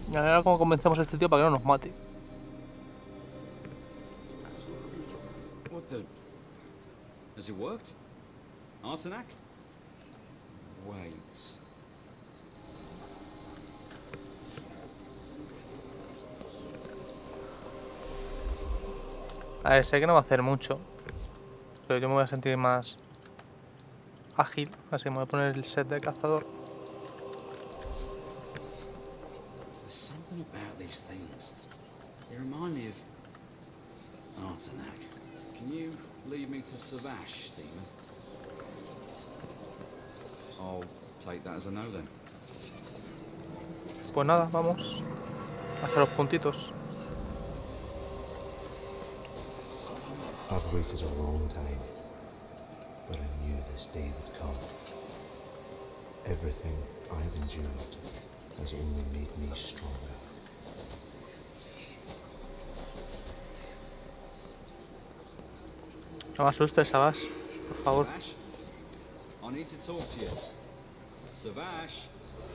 Y ahora cómo convencemos a este tío para que no nos mate. What the... Has it worked? Artenac? Wait... A ver, sé que no va a hacer mucho, pero yo me voy a sentir más ágil, así que me voy a poner el set de cazador. There's something about these things. They remind me of... Artenac. Can you lead me to Savash, Demon? I'll take that as a no then. Pues nada, vamos a hacer los puntitos. I've waited a long time, but I knew this day would come. Everything I've endured has only made me stronger. No me asustes, Sabas, por favor. Savash? I need to talk to you. Savash?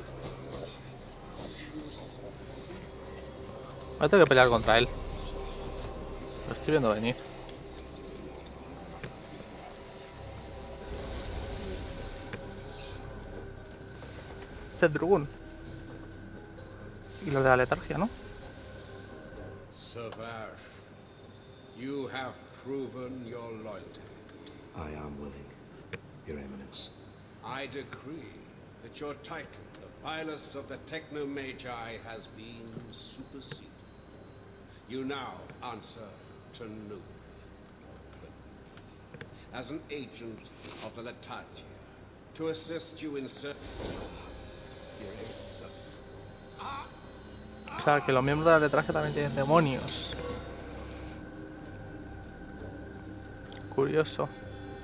Voy a tener que pelear contra él. Lo estoy viendo venir. Este es Drugun. Y lo de la letargia, ¿no? Savash, you have proven your loyalty. I am willing, Your Eminence. I decree that your title of Pilus of the Technomagi has been superseded. You now answer to nobody. As an agent of the Letagia, to assist you in your answer. O sea, que los miembros de la letargia también tienen demonios. Curioso.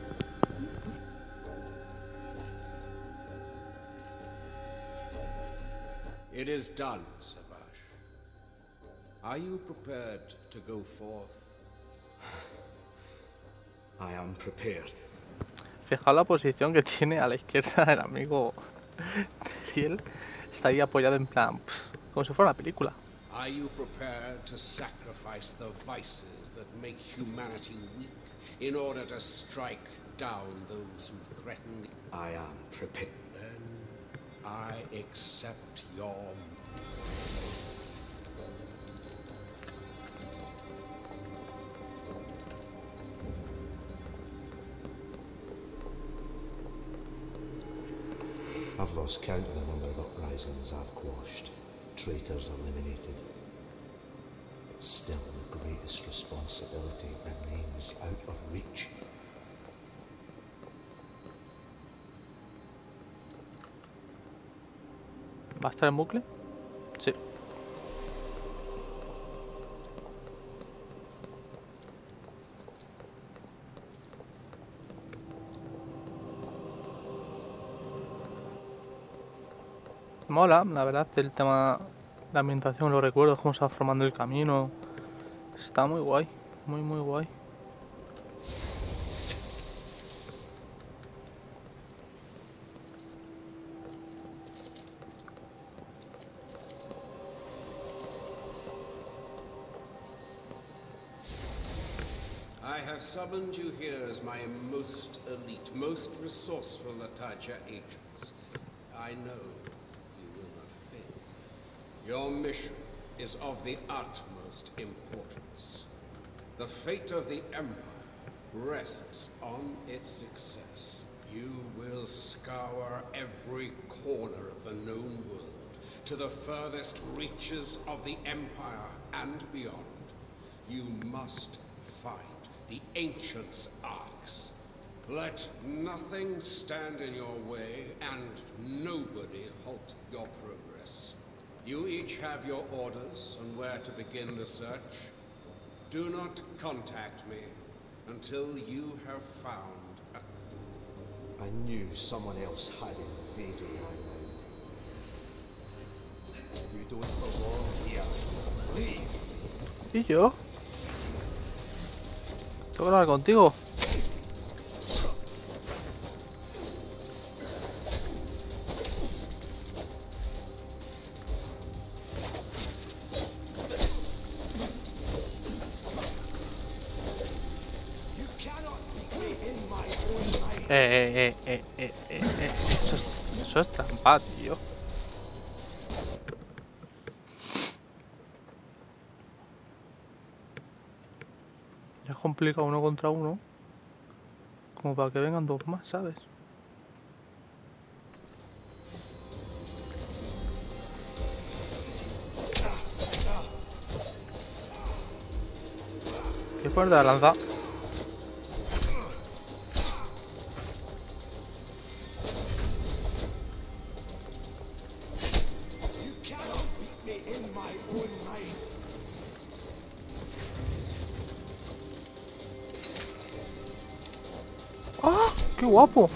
It is done, Savash. Are you prepared to go forth? I am prepared. Fijaos la posición que tiene a la izquierda del amigo Riel. Está ahí apoyado en plan, como si fuera una película. Are you prepared to sacrifice the vices that make humanity weak in order to strike down those who threaten the... I am prepared. Then I accept your... I've lost count of the number of uprisings I've quashed, traitors eliminated. But still the greatest responsibility remains out of reach. ¿Va a estar en bucle? Sí. Mola, la verdad, el tema, la ambientación, los recuerdos, cómo se va formando el camino. Está muy guay, muy muy guay. I have summoned you here as my most elite, most resourceful Letagia agents. I know you will not fail. Your mission is of the utmost importance. The fate of the Empire rests on its success. You will scour every corner of the known world, to the furthest reaches of the Empire and beyond. You must find the Ancients' Arks. Let nothing stand in your way, and nobody halt your progress. You each have your orders on where to begin the search. Do not contact me until you have found a... I knew someone else had invaded my mind. You don't belong here. Leave! ¿Y yo? ¿Tengo que hablar contigo? Eso es trampa, tío. Ya es complicado 1 contra 1. Como para que vengan 2 más, ¿sabes? Qué fuerte la lanza. ¡Ah! ¡Qué guapo!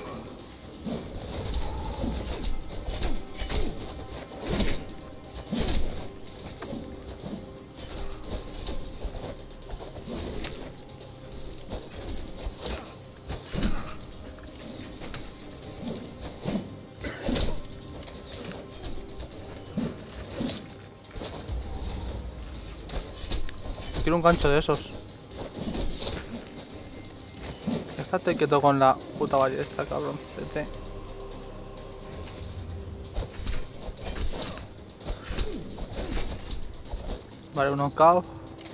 Quiero un gancho de esos. Estate quieto con la puta ballesta, cabrón. Vete. Vale, uno cao.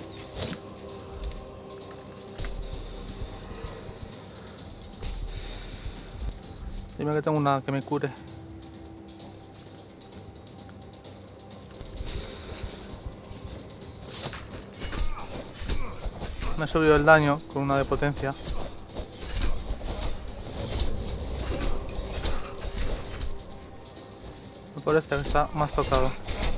Dime que tengo una que me cure. Me he subido el daño con una de potencia. Me parece que está más tocado.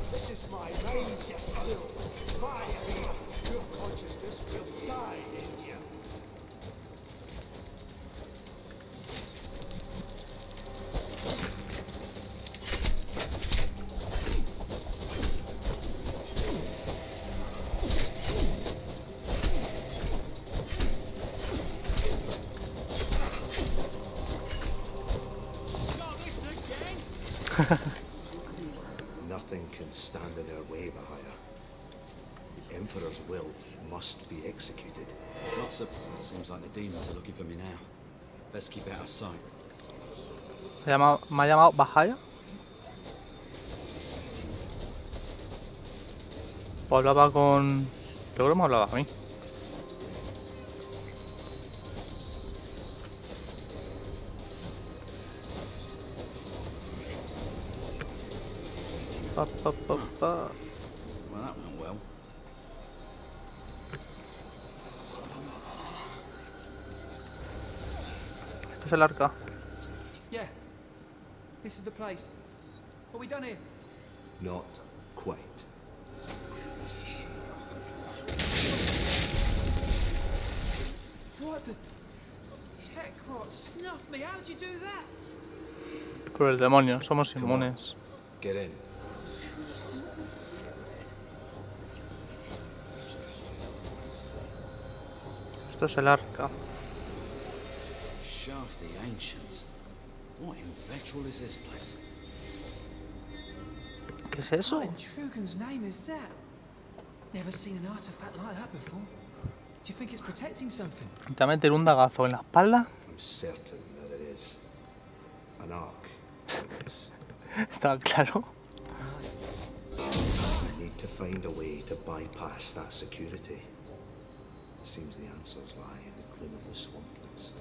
Nothing can stand in our way, Bahaya. The Emperor's will must be executed. Not so. Seems like the demons are looking for me now. Best keep out of sight. Me ha llamado Bahaya. O hablaba con... Yo creo que me hablaba a mí. Pa. Well, that went well. Este es el arca. Yeah. This is the place. What we done here? Not quite. What the? Tekrot snuffed me. How'd you do that? Por el demonio, somos inmunes. Get in. Esto es el arca. Shaft the Ancients. What in Vectral is this place? ¿Qué es eso? What in Trugan's name is that? Never seen an artifact like that before. Do you think it's protecting something? Te va a meter un dagazo en la espalda. I'm certain that it is. An ark. It is. Está claro. I need to find a way to bypass that security. Seems the answers lie in the gloom of the swamplands.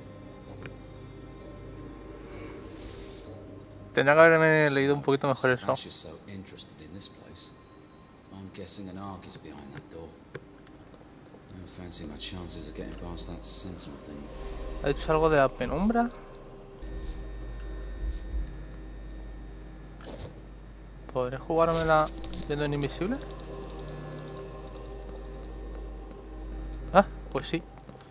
Tendría que haberme leído un poquito mejor eso. Sash is so interested in this place. I'm guessing an ark is behind that door. I don't fancy my chances of getting past that sentinel thing. ¿Ha dicho algo de la penumbra? ¿Podré jugármela yendo en invisible? Ah, pues sí.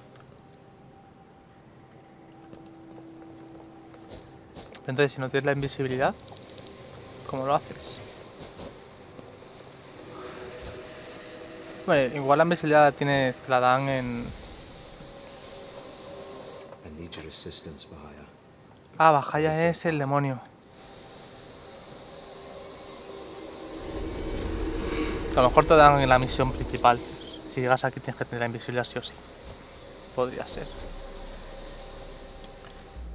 Entonces, si no tienes la invisibilidad, ¿cómo lo haces? Bueno, igual la invisibilidad la tienes, te la dan en... I need your assistance, Bahaya. Ah, Bahaya es el demonio. A lo mejor te dan en la misión principal. Si llegas aquí tienes que tener la invisibilidad sí o sí. Podría ser.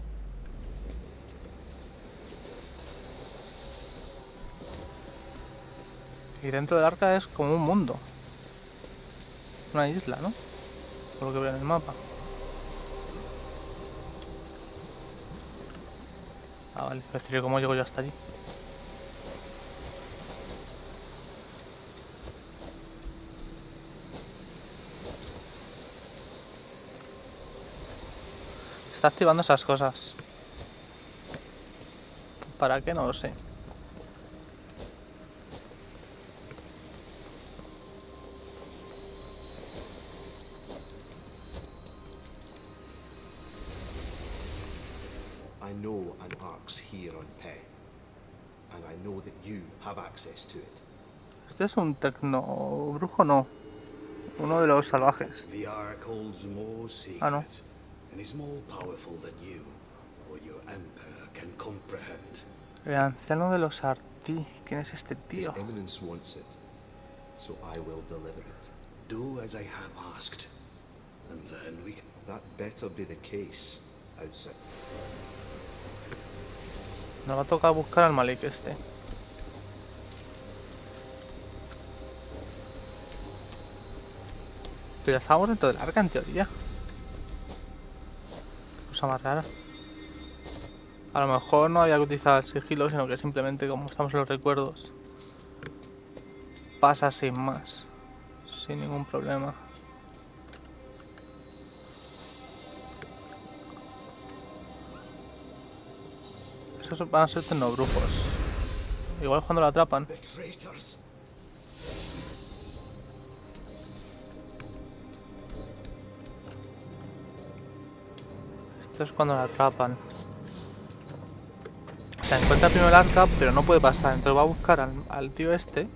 Y dentro del arca es como un mundo. Una isla, ¿no? Por lo que veo en el mapa. Ah, vale. Pero ¿cómo llego yo hasta allí? Está activando esas cosas. ¿Para qué? No lo sé. I know an ark's here on Pe, and I know that you have access to it. Este es un tecnobrujo, no. Uno de los salvajes. The ark holds more secrets, Ah, no. and is more powerful than you or your emperor can comprehend. El anciano de los Arti. ¿Quién es este His tío? Eminence wants it, so I will deliver it. Do as I have asked, and then we can... That better be the case, outside. Nos va a tocar buscar al Malik este. Pero ya estábamos dentro del arca en teoría. Cosa más rara. A lo mejor no había que utilizar el sigilo, sino que simplemente como estamos en los recuerdos pasa sin más. Sin ningún problema. Esos van a ser tecnobrujos. Igual cuando lo atrapan. The traitors! Esto es cuando la atrapan. O sea, encuentra primero el arca, pero no puede pasar. Entonces va a buscar al tío este.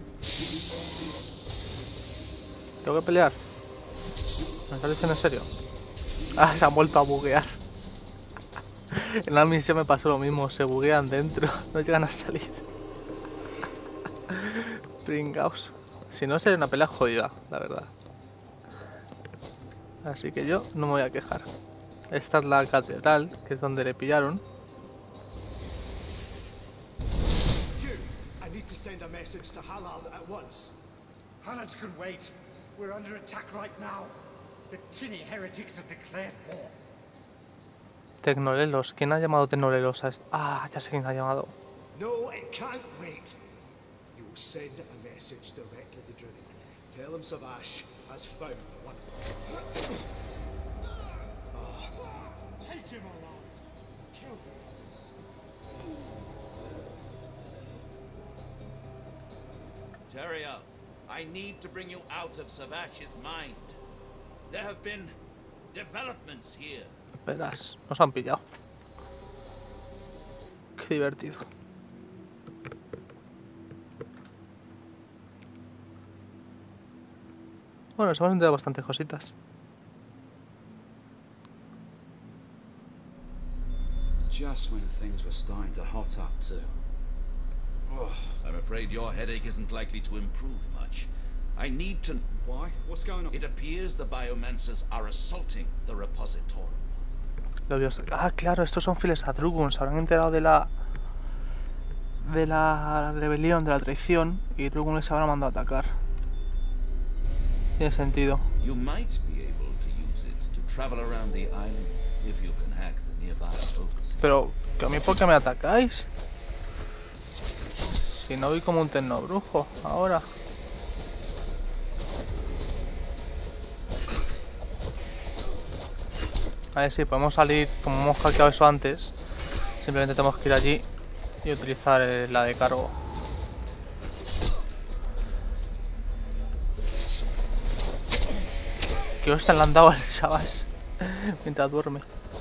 ¿Tengo que pelear? ¿Me estás diciendo en serio? Ah, se han vuelto a buguear. En la misión me pasó lo mismo. Se buguean dentro. No llegan a salir. Pringaos. Si no, sería una pelea jodida, la verdad. Así que yo no me voy a quejar. Esta es la catedral, que es donde le pillaron. You! I need to send a message to Halard at once. Halland can wait. We're under attack right now. The Tinny heretics have declared war. Tecnolelos. ¿Quién ha llamado Tecnolelos a esto? Ah, ya sé quién ha llamado. No, it can't wait. You will send a message directly to Drunig. Tell him Savash has found one. Take him alive. Kill him. Teriel, I need to bring you out of Savash's mind. There have been developments here. Verás, nos han pillado. Qué divertido. Bueno, nos hemos enterado bastantes cositas. Just when things were starting to hot up too. Oh, I'm afraid your headache isn't likely to improve much. I need to... Why? What's going on? It appears the biomancers are assaulting the repository. Lo Dios. Ah, claro, estos son fieles a Drugun. Se habrán enterado de la rebelión, de la traición, y Drugun les habrá mandado a atacar. Tiene sentido. You might be able to use it to travel around the island if you can hack the nearby overseas. Pero, ¿que a mí por qué me atacáis? Si no voy como un tecnobrujo ahora. A ver si podemos salir, como hemos hackeado eso antes. Simplemente tenemos que ir allí y utilizar la de cargo. Que hostia le han dado al chaval mientras duerme.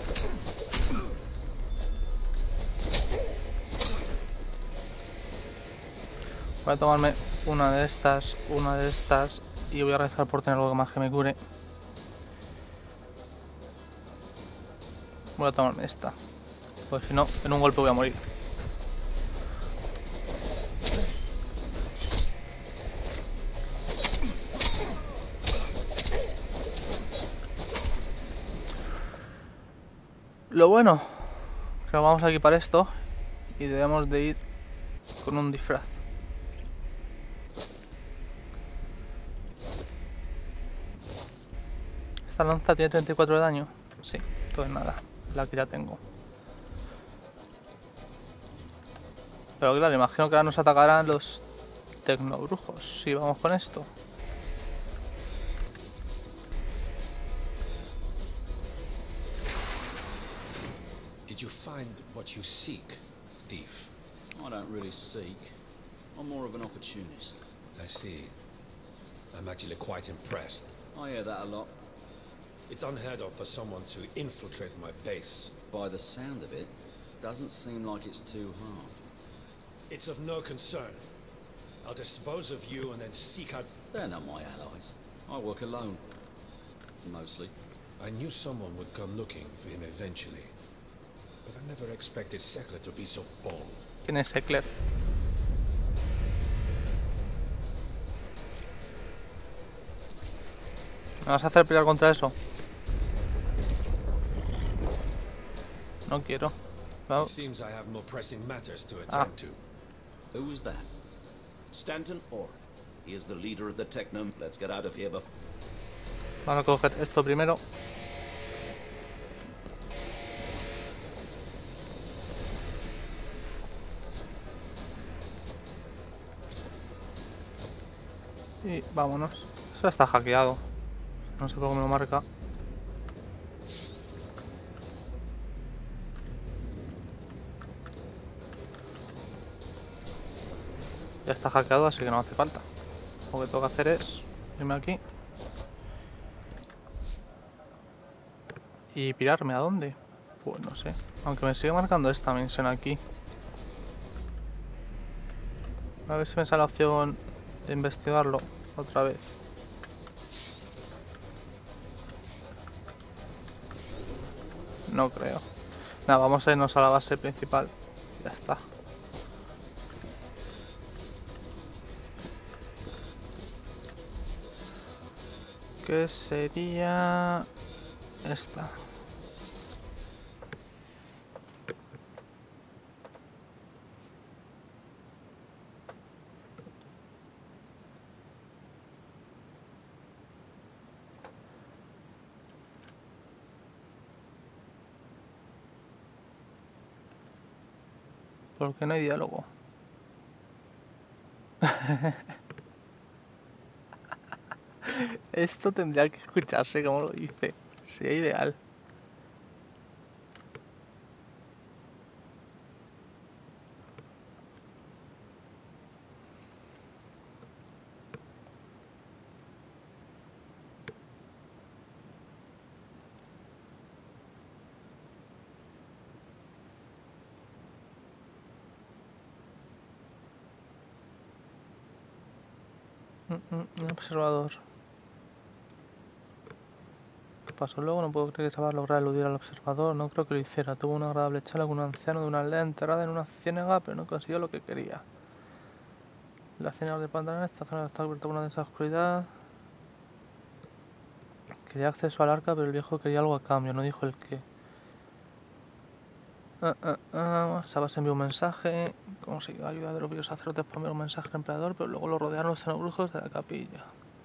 Voy a tomarme una de estas y voy a rezar por tener algo más que me cure. Voy a tomarme esta, pues si no, en un golpe voy a morir. Lo bueno, que vamos a equipar esto y debemos de ir con un disfraz. Esta lanza tiene 34 de daño. Sí, pues nada, la que ya tengo. Pero claro, imagino que ahora nos atacarán los tecnobrujos si vamos con esto. Did you find what you seek, thief? I don't really seek. I'm more of an opportunist. I see. I'm actually quite impressed. I hear that a lot. It's unheard of for someone to infiltrate my base. By the sound of it, doesn't seem like it's too hard. It's of no concern. I'll dispose of you and then seek out... They're not my allies. I work alone. Mostly. I knew someone would come looking for him eventually. But I never expected Sekler to be so bold. ¿Quién es Sekler? ¿Me vas a hacer pelear contra eso? No quiero. It seems I have more pressing matters to attend to. Who was that? Stanton Orr. He is the leader of the Technum. Let's get out of here. Vamos a coger esto primero. Y vámonos. Eso está hackeado. No sé por qué me lo marca. Ya está hackeado, así que no hace falta. Lo que tengo que hacer es irme aquí y pirarme. ¿A dónde? Pues no sé. Aunque me sigue marcando esta misión aquí. A ver si me sale la opción de investigarlo otra vez. No creo. Nada, vamos a irnos a la base principal. Ya está. Que sería esta. Porque no hay diálogo. Esto tendría que escucharse como lo dice. Sería ideal. Un observador. ¿Qué pasó luego? No puedo creer que se va a lograr eludir al observador. No creo que lo hiciera. Tuvo una agradable charla con un anciano de una aldea enterrada en una ciénaga, pero no consiguió lo que quería. La ciénaga de Pantanal, esta zona está cubierta por una densa oscuridad. Quería acceso al arca, pero el viejo quería algo a cambio. No dijo el qué. Sabas envió un mensaje. Consiguió ayuda de los viejos sacerdotes para enviar un mensaje al emperador, pero luego lo rodearon los tecnobrujos de la capilla.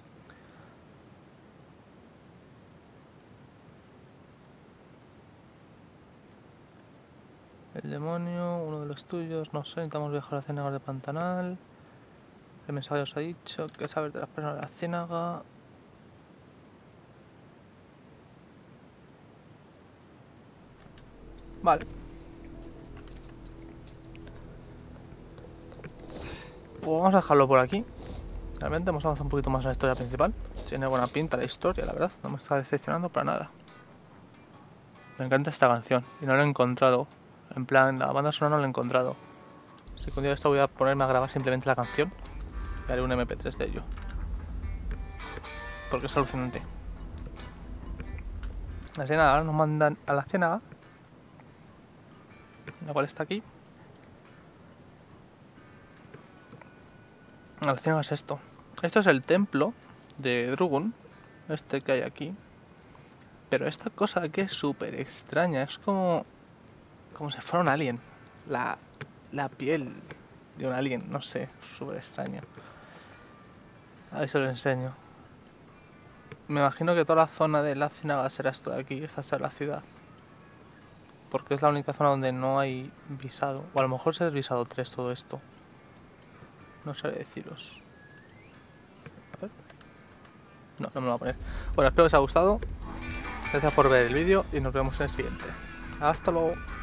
El demonio, uno de los tuyos, no sé, necesitamos viajar a la ciénaga de Pantanal. El mensaje os ha dicho que sabes de las personas de la ciénaga. Vale. Pues vamos a dejarlo por aquí. Realmente hemos avanzado un poquito más en la historia principal. Tiene buena pinta la historia, la verdad. No me está decepcionando para nada. Me encanta esta canción y no la he encontrado. En plan, la banda sonora no la he encontrado. Así que un día esto voy a ponerme a grabar simplemente la canción y haré un MP3 de ello. Porque es alucinante. Así nada, ahora nos mandan a la ciénaga, la cual está aquí. La ciénaga es esto. Esto es el templo de Drugun, este que hay aquí. Pero esta cosa aquí es súper extraña. Es como si fuera un alien. La piel de un alien, no sé, súper extraña. A ver si os lo enseño. Me imagino que toda la zona de la ciénaga será esto de aquí, esta será la ciudad. Porque es la única zona donde no hay visado. O a lo mejor es visado 3 todo esto. No sé deciros. A ver. No, no me lo voy a poner. Bueno, espero que os haya gustado. Gracias por ver el vídeo y nos vemos en el siguiente. Hasta luego.